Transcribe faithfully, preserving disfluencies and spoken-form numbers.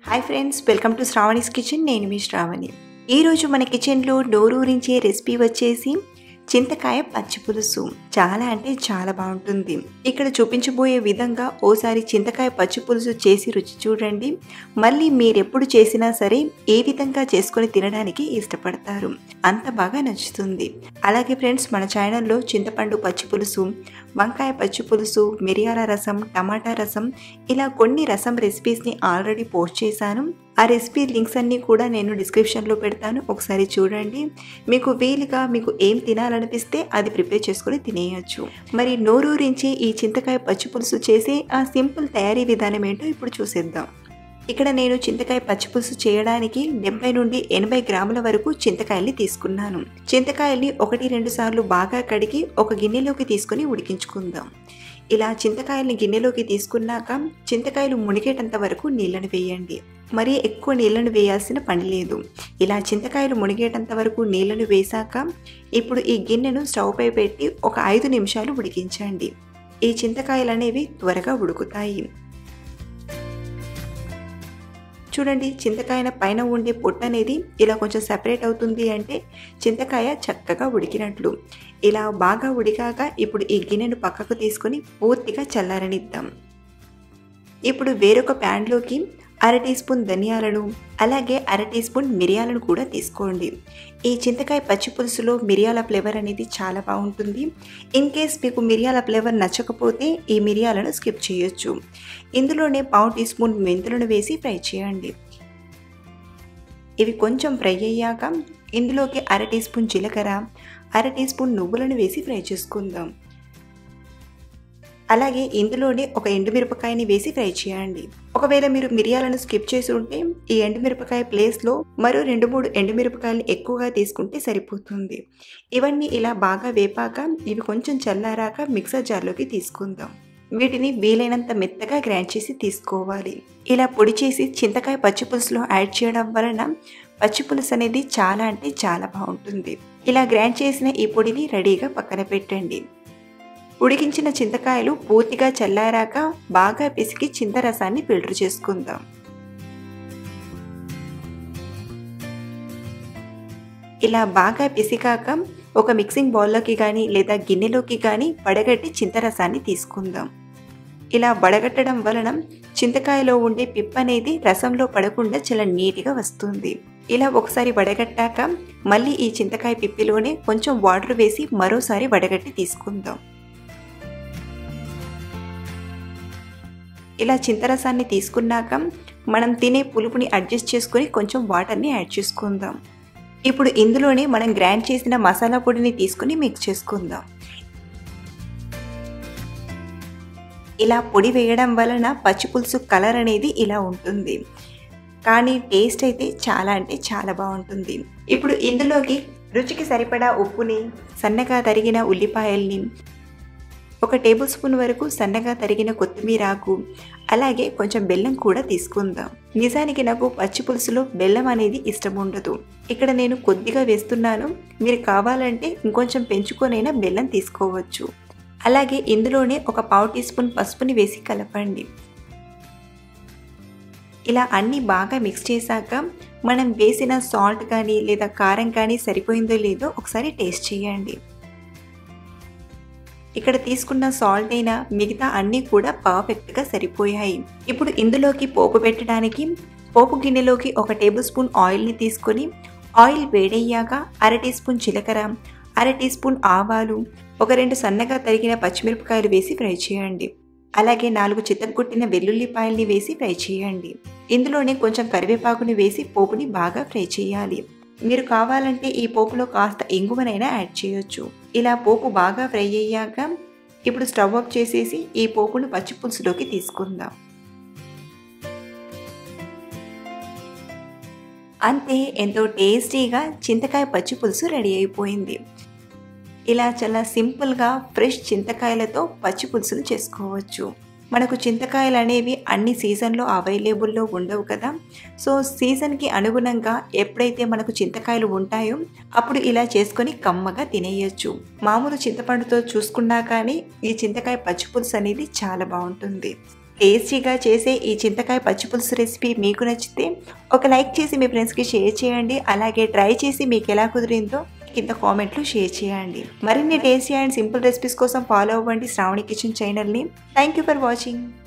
Hi friends, welcome to Sravani's kitchen. నేను మీ శ్రావణి. ఈరోజు మన కిచెన్లో నోరూరించే రెసిపీ వచ్చేసి చింతకాయ పచ్చి పులుసు. చాలా అంటే చాలా బాగుంటుంది. ఇక్కడ చూపించబోయే విధంగా ఓసారి చింతకాయ పచ్చి పులుసు చేసి రుచి చూడండి. మళ్ళీ మీరెప్పుడు చేసినా సరే ఏ విధంగా చేసుకొని తినడానికి ఇష్టపడతారు, అంత బాగా నచ్చుతుంది. అలాగే ఫ్రెండ్స్, మన ఛానల్లో చింతపండు పచ్చి పులుసు, వంకాయ పచ్చి పులుసు, మిరియాల రసం, టమాటా రసం, ఇలా కొన్ని రసం రెసిపీస్ని ఆల్రెడీ పోస్ట్ చేశాను. ఆ రెసిపీ లింక్స్ అన్నీ కూడా నేను డిస్క్రిప్షన్లో పెడతాను, ఒకసారి చూడండి. మీకు వీలుగా మీకు ఏం తినాలనిపిస్తే అది ప్రిపేర్ చేసుకొని తినేయచ్చు. మరి నోరూరించి ఈ చింతకాయ పచ్చి పులుసు చేసే ఆ సింపుల్ తయారీ విధానం ఏంటో ఇప్పుడు చూసేద్దాం. ఇక్కడ నేను చింతకాయ పచ్చి పులుసు చేయడానికి డెబ్బై నుండి ఎనభై గ్రాముల వరకు చింతకాయల్ని తీసుకున్నాను. చింతకాయల్ని ఒకటి రెండు సార్లు బాగా కడిగి ఒక గిన్నెలోకి తీసుకొని ఉడికించుకుందాం. ఇలా చింతకాయల్ని గిన్నెలోకి తీసుకున్నాక చింతకాయలు మునిగేటంత వరకు నీళ్ళను వేయండి. మరీ ఎక్కువ నీళ్ళను వేయాల్సిన పని లేదు. ఇలా చింతకాయలు మునిగేటంత వరకు నీళ్ళను వేశాక ఇప్పుడు ఈ గిన్నెను స్టవ్ పై పెట్టి ఒక ఐదు నిమిషాలు ఉడికించండి. ఈ చింతకాయలు అనేవి త్వరగా ఉడుకుతాయి. చూడండి, చింతకాయ పైన ఉండే పొట్టు అనేది ఇలా కొంచెం సెపరేట్ అవుతుంది అంటే చింతకాయ చక్కగా ఉడికినట్లు. ఇలా బాగా ఉడికాక ఇప్పుడు ఈ గిన్నెను పక్కకు తీసుకొని పూర్తిగా చల్లారనిద్దాం. ఇప్పుడు వేరొక ప్యాన్లోకి అర టీ స్పూన్ ధనియాలను అలాగే అర టీ స్పూన్ మిరియాలను కూడా తీసుకోండి. ఈ చింతకాయ పచ్చి పులుసులో మిరియాల ఫ్లేవర్ అనేది చాలా బాగుంటుంది. ఇన్ కేస్ మీకు మిరియాల ఫ్లేవర్ నచ్చకపోతే ఈ మిరియాలను స్కిప్ చేయొచ్చు. ఇందులోనే పావు టీ స్పూన్ మెంతులను వేసి ఫ్రై చేయండి. ఇవి కొంచెం ఫ్రై అయ్యాక ఇందులోకి అర టీ స్పూన్ జీలకర్ర, అర టీ స్పూన్ నువ్వులను వేసి ఫ్రై చేసుకుందాం. అలాగే ఇందులోనే ఒక ఎండుమిరపకాయని వేసి ఫ్రై చేయండి. ఒకవేళ మీరు మిరియాలను స్కిప్ చేసి ఉంటే ఈ ఎండుమిరపకాయ ప్లేస్లో మరో రెండు మూడు ఎండుమిరపకాయలు ఎక్కువగా తీసుకుంటే సరిపోతుంది. ఇవన్నీ ఇలా బాగా వేపాక ఇవి కొంచెం చల్లారాక మిక్సర్ జార్లోకి తీసుకుందాం. వీటిని వీలైనంత మెత్తగా గ్రైండ్ చేసి తీసుకోవాలి. ఇలా పొడి చేసి చింతకాయ పచ్చి పులుసులో యాడ్ చేయడం వలన పచ్చి పులుసు అనేది చాలా అంటే చాలా బాగుంటుంది. ఇలా గ్రైండ్ చేసిన ఈ పొడిని రెడీగా పక్కన పెట్టండి. ఉడికించిన చింతకాయలు పూర్తిగా చల్లారాక బాగా పిసికి చింతరసాన్ని ఫిల్టర్ చేసుకుందాం. ఇలా బాగా పిసికాక ఒక మిక్సింగ్ బౌల్లోకి కానీ లేదా గిన్నెలోకి కానీ వడగట్టి చింతరసాన్ని తీసుకుందాం. ఇలా వడగట్టడం వలన చింతకాయలో ఉండే పిప్ అనేది రసంలో పడకుండా చాలా నీట్గా వస్తుంది. ఇలా ఒకసారి వడగట్టాక మళ్ళీ ఈ చింతకాయ పిప్పిలోనే కొంచెం వాటర్ వేసి మరోసారి వడగట్టి తీసుకుందాం. ఇలా చింతరసాన్ని తీసుకున్నాక మనం తినే పులుపుని అడ్జస్ట్ చేసుకొని కొంచెం వాటర్ని యాడ్ చేసుకుందాం. ఇప్పుడు ఇందులోనే మనం గ్రైండ్ చేసిన మసాలా పొడిని తీసుకుని మిక్స్ చేసుకుందాం. ఇలా పొడి వేయడం వలన పచ్చి పులుసు కలర్ అనేది ఇలా ఉంటుంది, కానీ టేస్ట్ అయితే చాలా అంటే చాలా బాగుంటుంది. ఇప్పుడు ఇందులోకి రుచికి సరిపడా ఉప్పుని, సన్నగా తరిగిన ఉల్లిపాయల్ని, ఒక టేబుల్ స్పూన్ వరకు సన్నగా తరిగిన కొత్తిమీర ఆకు, అలాగే కొంచెం బెల్లం కూడా తీసుకుందాం. నిజానికి నాకు పచ్చి పులుసులో బెల్లం అనేది ఇష్టం ఉండదు. ఇక్కడ నేను కొద్దిగా వేస్తున్నాను. మీరు కావాలంటే ఇంకొంచెం పెంచుకొనైనా బెల్లం తీసుకోవచ్చు. అలాగే ఇందులోనే ఒక పావు టీ స్పూన్ పసుపుని వేసి కలపండి. ఇలా అన్నీ బాగా మిక్స్ చేశాక మనం వేసిన సాల్ట్ కానీ లేదా కారం కానీ సరిపోయిందో లేదో ఒకసారి టేస్ట్ చేయండి. ఇక్కడ తీసుకున్న సాల్ట్ అయినా మిగతా అన్నీ కూడా పర్ఫెక్ట్గా సరిపోయాయి. ఇప్పుడు ఇందులోకి పోపు పెట్టడానికి పోపు గిన్నెలోకి ఒక టేబుల్ స్పూన్ ఆయిల్ని తీసుకొని ఆయిల్ వేడయ్యాక అర టీ స్పూన్ జీలకర్ర, అర టీ స్పూన్ ఆవాలు, ఒక రెండు సన్నగా తరిగిన పచ్చిమిరపకాయలు వేసి ఫ్రై చేయండి. అలాగే నాలుగు చితగొట్టిన వెల్లుల్లిపాయల్ని వేసి ఫ్రై చేయండి. ఇందులోనే కొంచెం కరివేపాకుని వేసి పోపుని బాగా ఫ్రై చేయాలి. మీరు కావాలంటే ఈ పోపులో కాస్త ఇంగువనైనా యాడ్ చేయొచ్చు. ఇలా పోపు బాగా ఫ్రై అయ్యాక ఇప్పుడు స్టవ్ ఆఫ్ చేసేసి ఈ పోపును పచ్చి పులుసులోకి తీసుకుందాం. అంతే, ఎంతో టేస్టీగా చింతకాయ పచ్చి పులుసు రెడీ అయిపోయింది. ఇలా చాలా సింపుల్గా ఫ్రెష్ చింతకాయలతో పచ్చి పులుసులు చేసుకోవచ్చు. మనకు చింతకాయలు అనేవి అన్ని సీజన్లో అవైలబుల్లో ఉండవు కదా. సో సీజన్కి అనుగుణంగా ఎప్పుడైతే మనకు చింతకాయలు ఉంటాయో అప్పుడు ఇలా చేసుకొని కమ్మగా తినేయచ్చు. మామూలు చింతపండుతో చూసుకున్నా కానీ ఈ చింతకాయ పచ్చి పులుసు అనేది చాలా బాగుంటుంది. టేస్టీగా చేసే ఈ చింతకాయ పచ్చి పులుసు రెసిపీ మీకు నచ్చితే ఒక లైక్ చేసి మీ ఫ్రెండ్స్కి షేర్ చేయండి. అలాగే ట్రై చేసి మీకు ఎలా కుదిరిందో కింద కామెంట్లు షేర్ చేయండి. మరిన్ని టేస్టీ అండ్ సింపుల్ రెసిపీస్ కోసం ఫాలో అవ్వండి శ్రావణి కిచెన్ ఛానల్ని. Thank you for watching.